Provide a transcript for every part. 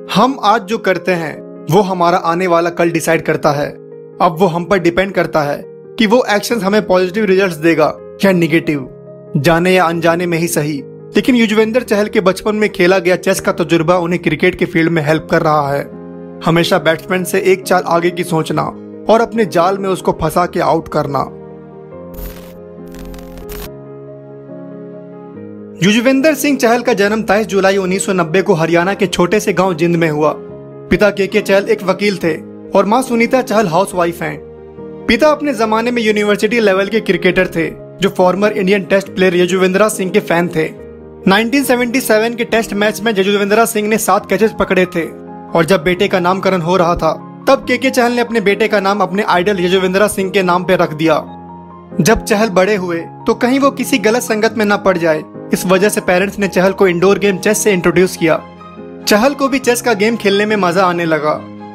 हम आज जो करते हैं वो हमारा आने वाला कल डिसाइड करता है। अब वो हम पर डिपेंड करता है कि वो एक्शन हमें पॉजिटिव रिजल्ट्स देगा या निगेटिव, जाने या अनजाने में ही सही। लेकिन युजवेंद्र चहल के बचपन में खेला गया चेस का तजुर्बा उन्हें क्रिकेट के फील्ड में हेल्प कर रहा है। हमेशा बैट्समैन से एक चाल आगे की सोचना और अपने जाल में उसको फंसा के आउट करना। युजवेंद्र सिंह चहल का जन्म 23 जुलाई 1990 को हरियाणा के छोटे से गांव जिंद में हुआ। पिता के चहल एक वकील थे और मां सुनीता चहल हाउसवाइफ हैं। पिता अपने जमाने में यूनिवर्सिटी लेवल के क्रिकेटर थे जो former Indian test player Yuzvendra Singh के फैन थे। 1977 के टेस्ट मैच में यजुवेंद्रा सिंह ने 7 कैचेस पकड़े थे और जब बेटे का नामकरण हो रहा था तब के चहल ने अपने बेटे का नाम अपने आइडल यजुवेंद्रा सिंह के नाम पे रख दिया। जब चहल बड़े हुए तो कहीं वो किसी गलत संगत में न पड़ जाए, इस वजह से पेरेंट्स ने चहल को इंडोर गेम चेस से इंट्रोड्यूस किया। चहल को भी चेस का गेम खेलने में मजा आने लगा।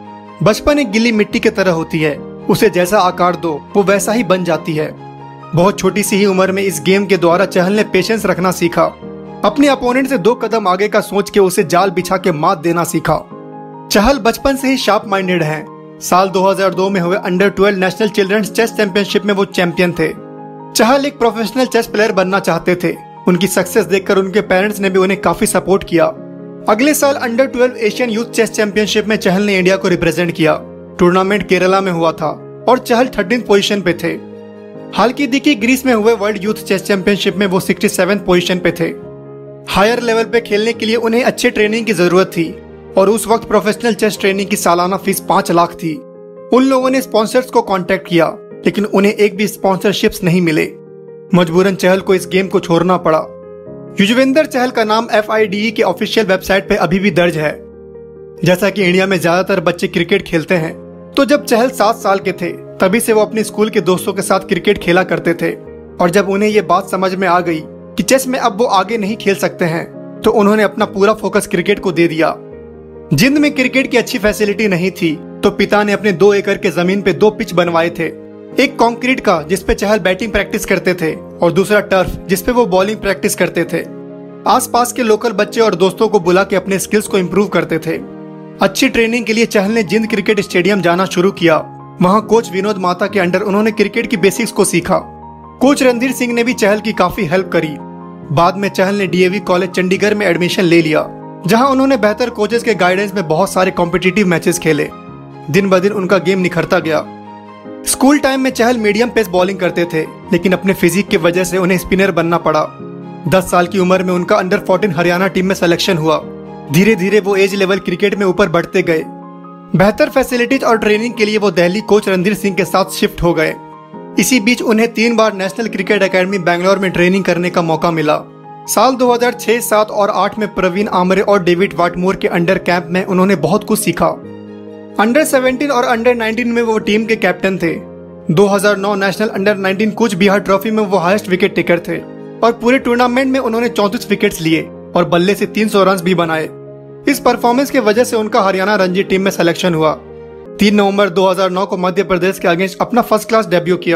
बचपन एक गिल्ली मिट्टी की तरह होती है, उसे जैसा आकार दो वो वैसा ही बन जाती है। बहुत छोटी सी ही उम्र में इस गेम के द्वारा चहल ने पेशेंस रखना सीखा। अपने अपोनेंट से 2 कदम आगे का सोच के उसे जाल बिछा के मात देना सीखा। चहल बचपन से ही शार्प माइंडेड हैं। साल 2002 में हुए under 12 national children's chess championship में वो चैंपियन थे। चहल एक प्रोफेशनल चेस प्लेयर बनना चाहते थे। उनकी सक्सेस देखकर उनके पेरेंट्स ने भी उन्हें काफी सपोर्ट किया। अगले साल under 12 Asian youth chess championship में चहल ने इंडिया को रिप्रेजेंट किया। टूर्नामेंट केरला में हुआ था और चहल 13th पोजीशन पे थे। हाल की दिखी ग्रीस में हुए वर्ल्ड यूथ चेस चैंपियनशिप में वो 67th पोजीशन पे थे। हायर लेवल पे खेलने के लिए उन्हें अच्छे ट्रेनिंग की जरूरत थी और उस वक्त प्रोफेशनल चेस ट्रेनिंग की सालाना फीस 5 लाख थी। उन लोगों ने स्पॉन्सर्स को कांटेक्ट किया लेकिन उन्हें एक भी स्पॉन्सरशिप्स नहीं मिले। मजबूरन चहल को इस गेम को छोड़ना पड़ा। युजवेंद्र चहल का नाम FIDE के ऑफिशियल वेबसाइट पे अभी भी दर्ज है। जैसा कि इंडिया में ज्यादातर बच्चे क्रिकेट खेलते हैं, तो जब चहल 7 साल के थे तभी से वो अपने स्कूल के दोस्तों के साथ क्रिकेट खेला करते थे। और जब उन्हें ये बात समझ में आ गई कि चेस में अब वो आगे नहीं खेल सकते हैं तो उन्होंने अपना पूरा फोकस क्रिकेट को दे दिया। जिंद में क्रिकेट की अच्छी फैसिलिटी नहीं थी तो पिता ने अपने 2 एकड़ के जमीन पे 2 पिच बनवाए थे। एक कंक्रीट का जिसपे चहल बैटिंग प्रैक्टिस करते थे और दूसरा टर्फ जिसपे वो बॉलिंग प्रैक्टिस करते थे। आसपास के लोकल बच्चे और दोस्तों को बुला के अपने स्किल्स को इम्प्रूव करते थे। अच्छी ट्रेनिंग के लिए चहल ने जिंद क्रिकेट स्टेडियम जाना शुरू किया। वहां कोच विनोद माता के अंडर उन्होंने क्रिकेट की बेसिक्स को सीखा। कोच रणधीर सिंह ने भी चहल की काफी हेल्प करी। बाद में चहल ने DAV कॉलेज चंडीगढ़ में एडमिशन ले लिया, जहां उन्होंने बेहतर कोचेस के गाइडेंस में बहुत सारे कॉम्पिटिटिव मैचेस खेले। दिन ब दिन उनका गेम निखरता गया। स्कूल टाइम में चहल मीडियम पेस बॉलिंग करते थे लेकिन अपने फिजिक की वजह से उन्हें स्पिनर बनना पड़ा। 10 साल की उम्र में उनका अंडर 14 हरियाणा टीम में सिलेक्शन हुआ। धीरे धीरे वो एज लेवल क्रिकेट में ऊपर बढ़ते गए। बेहतर फैसिलिटीज और ट्रेनिंग के लिए वो दिल्ली कोच रणधीर सिंह के साथ शिफ्ट हो गए। इसी बीच उन्हें 3 बार नेशनल क्रिकेट एकेडमी बैंगलोर में ट्रेनिंग करने का मौका मिला। साल 2006, 7 और 8 में प्रवीण आमरे और डेविड वाटमोर के अंडर कैंप में उन्होंने बहुत कुछ सीखा। अंडर 17 और अंडर 19 में वो टीम के कैप्टन थे। 2009 national under 19 Cooch Behar trophy में वो हाईएस्ट विकेट टेकर थे और पूरे टूर्नामेंट में उन्होंने 34 विकेट्स लिए और बल्ले से 300 रन भी बनाए। इस परफॉर्मेंस की वजह से उनका हरियाणा रणजी टीम में सिलेक्शन हुआ। 3 नवंबर 2009 को मध्य प्रदेश के अगेंस्ट अपना फर्स्ट क्लास डेब्यू किया।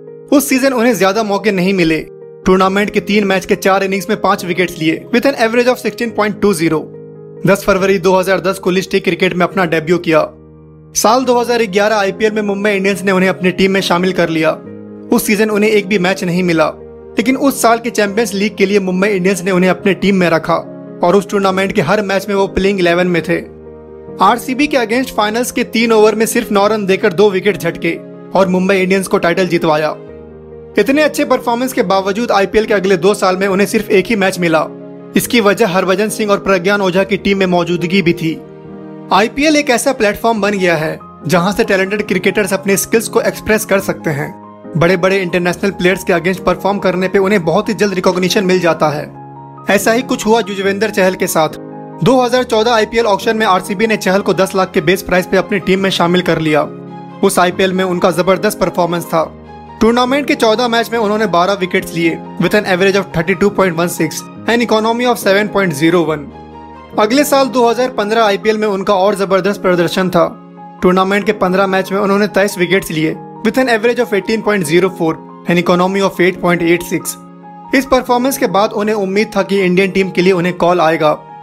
उस सीजन उन्हें ज्यादा मौके नहीं मिले। टूर्नामेंट के 3 मैच के 4 इनिंग्स में 5 विकेट्स लिए विद एन एवरेज ऑफ 16.20। 10 फरवरी 2010 को लिस्ट क्रिकेट में अपना डेब्यू किया। साल 2011 IPL में मुंबई इंडियंस ने उन्हें अपनी टीम में शामिल कर लिया। उस सीजन उन्हें एक भी मैच नहीं मिला, लेकिन उस साल के चैंपियंस लीग के लिए मुंबई इंडियंस ने उन्हें अपने टीम में रखा और उस टूर्नामेंट के हर मैच में वो प्लेइंग 11 में थे। RCB के अगेंस्ट फाइनल्स के 3 ओवर में सिर्फ 9 रन देकर 2 विकेट झटके और मुंबई इंडियंस को टाइटल जितवाया। इतने अच्छे परफॉर्मेंस के बावजूद IPL के अगले 2 साल में उन्हें सिर्फ एक ही मैच मिला। इसकी वजह हरभजन सिंह और प्रज्ञान ओझा की टीम में मौजूदगी भी थी। IPL एक ऐसा प्लेटफॉर्म बन गया है जहां से टैलेंटेड क्रिकेटर्स अपने स्किल्स को एक्सप्रेस कर सकते हैं। बड़े बड़े इंटरनेशनल प्लेयर्स के अगेंस्ट परफॉर्म करने पे उन्हें बहुत ही जल्द रिकॉग्निशन मिल जाता है। ऐसा ही कुछ हुआ युजवेंद्र चहल के साथ। 2014 IPL ऑक्शन में RCB ने चहल को 10 लाख के बेस प्राइस पे अपनी टीम में शामिल कर लिया। उस IPL में उनका जबरदस्त परफॉर्मेंस था। टूर्नामेंट के 14 मैच में उन्होंने 12 विकेट्स लिए with an average of 32.16 and economy of 7.01। अगले साल 2015 IPL में उनका और जबरदस्त प्रदर्शन था। टूर्नामेंट के 15 मैच में उन्होंने 23 विकेट्स लिए with an average of 18.04 and economy of 8.86। इस परफॉर्मेंस के बाद उन्हें उम्मीद था कि इंडियन टीम के लिए उन्हें कॉल आएगा,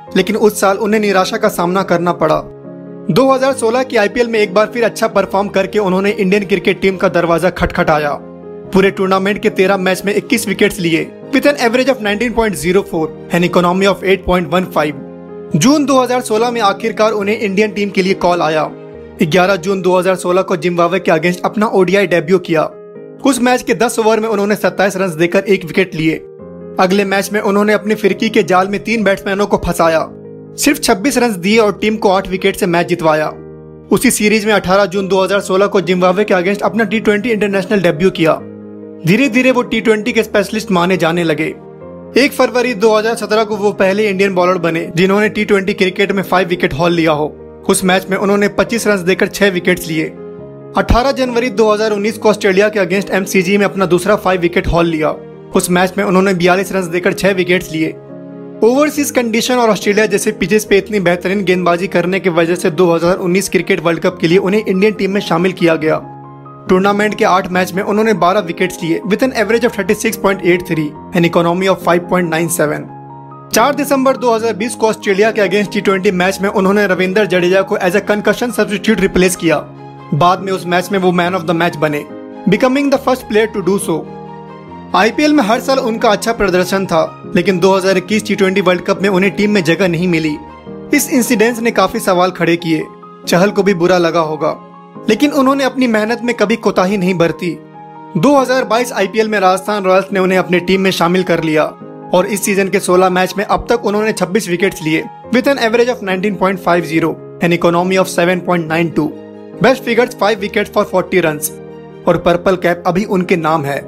लेकिन उस साल उन्हें निराशा का सामना करना पड़ा। 2016 की आईपीएल में एक बार फिर अच्छा परफॉर्म करके उन्होंने इंडियन क्रिकेट टीम का दरवाजा खटखटाया। पूरे टूर्नामेंट के 13 मैच में 21 विकेट्स लिए with an average of 19.04 and economy of 8.15। जून 2016 में आखिरकार उन्हें इंडियन टीम के लिए कॉल आया। 11 जून 2016 को जिम्बाब्वे के अगेंस्ट अपना ओडीआई डेब्यू किया। उस मैच के 10 ओवर में उन्होंने 27 रन देकर 1 विकेट लिए। अगले मैच में उन्होंने अपनी फिरकी के जाल में 3 बैट्समैनों को फंसाया, सिर्फ 26 रन दिए और टीम को 8 विकेट से मैच जितवाया। उसी सीरीज में 18 जून 2016 को जिम्बाब्वे के अगेंस्ट अपना T20 इंटरनेशनल डेब्यू किया। धीरे धीरे वो T20 के स्पेशलिस्ट माने जाने लगे। 1 फरवरी 2017 को वो पहले इंडियन बॉलर बने जिन्होंने T20 क्रिकेट में 5 विकेट हॉल लिया हो। उस मैच में उन्होंने 25 रन देकर 6 विकेट्स लिए। 18 जनवरी 2019 को ऑस्ट्रेलिया के अगेंस्ट MCG में अपना दूसरा 5 विकेट हॉल लिया। उस मैच में उन्होंने 42 रन देकर 6 विकेट्स लिए। ओवरसीज कंडीशन और ऑस्ट्रेलिया जैसे पिचेस पे इतनी बेहतरीन गेंदबाजी करने की वजह से 2019 क्रिकेट वर्ल्ड कप के लिए उन्हें इंडियन टीम में शामिल किया गया। टूर्नामेंट के 8 मैच में उन्होंने 12 विकेट्स लिए with an average of 36.83 and economy of 5.97। 4 दिसंबर 2020 को ऑस्ट्रेलिया के अगेंस्ट T20 मैच में उन्होंने रविंद्र जडेजा को as a concussion substitute replace किया। बाद में उस मैच में वो मैन ऑफ द मैच बने, becoming the first player to do so. IPL में हर साल उनका अच्छा प्रदर्शन था, लेकिन 2021 T20 वर्ल्ड कप में उन्हें टीम में जगह नहीं मिली। इस इंसिडेंस ने काफी सवाल खड़े किए। चहल को भी बुरा लगा होगा, लेकिन उन्होंने अपनी मेहनत में कभी कोताही नहीं बरती। 2022 आईपीएल में राजस्थान रॉयल्स ने उन्हें अपनी टीम में शामिल कर लिया और इस सीजन के 16 मैच में अब तक उन्होंने 26 विकेट्स लिए with an average of 19.50 and economy of 7.92। Best figures 5 wickets for 40 runs और पर्पल कैप अभी उनके नाम है।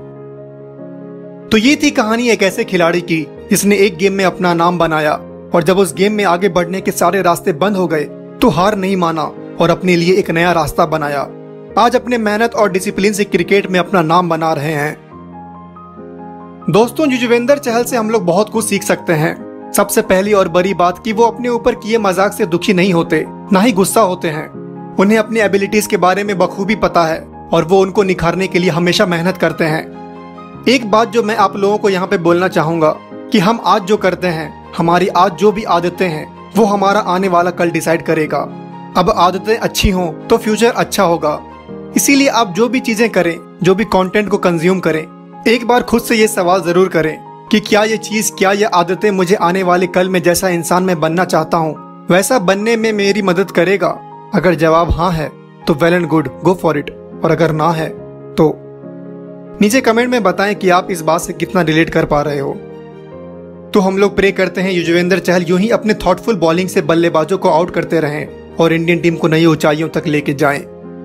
तो ये थी कहानी एक ऐसे खिलाड़ी की जिसने एक गेम में अपना नाम बनाया और जब उस गेम में आगे बढ़ने के सारे रास्ते बंद हो गए तो हार नहीं माना और अपने लिए एक नया रास्ता बनाया। आज अपने मेहनत और डिसिप्लिन से क्रिकेट में अपना नाम बना रहे हैं। दोस्तों, युजवेंद्र चहल से हम लोग बहुत कुछ सीख सकते हैं। सबसे पहली और बड़ी बात कि वो अपने ऊपर किए मजाक से दुखी नहीं होते, ना ही गुस्सा होते हैं। उन्हें अपनी एबिलिटीज के बारे में बखूबी पता है और वो उनको निखारने के लिए हमेशा मेहनत करते हैं। एक बात जो मैं आप लोगों को यहाँ पे बोलना चाहूंगा कि हम आज जो करते हैं, हमारी आज जो भी आदतें हैं, वो हमारा आने वाला कल डिसाइड करेगा। अब आदतें अच्छी हों तो फ्यूचर अच्छा होगा। इसीलिए आप जो भी चीजें करें, जो भी कंटेंट को कंज्यूम करें, एक बार खुद से ये सवाल जरूर करें कि क्या ये आदतें मुझे आने वाले कल में जैसा इंसान मैं बनना चाहता हूँ वैसा बनने में मेरी मदद करेगा। अगर जवाब हाँ है तो well and good, go for it, और अगर ना है तो नीचे कमेंट में बताएं कि आप इस बात से कितना रिलेट कर पा रहे हो। तो हम लोग प्रे करते हैं युजवेंद्र चहल यूं ही अपने थॉटफुल बॉलिंग से बल्लेबाजों को आउट करते रहें और इंडियन टीम को नई ऊंचाइयों तक लेके जाएं।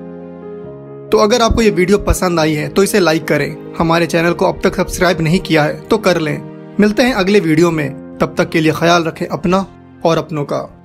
तो अगर आपको ये वीडियो पसंद आई है तो इसे लाइक करें। हमारे चैनल को अब तक सब्सक्राइब नहीं किया है तो कर लें। मिलते हैं अगले वीडियो में, तब तक के लिए ख्याल रखें अपना और अपनों का।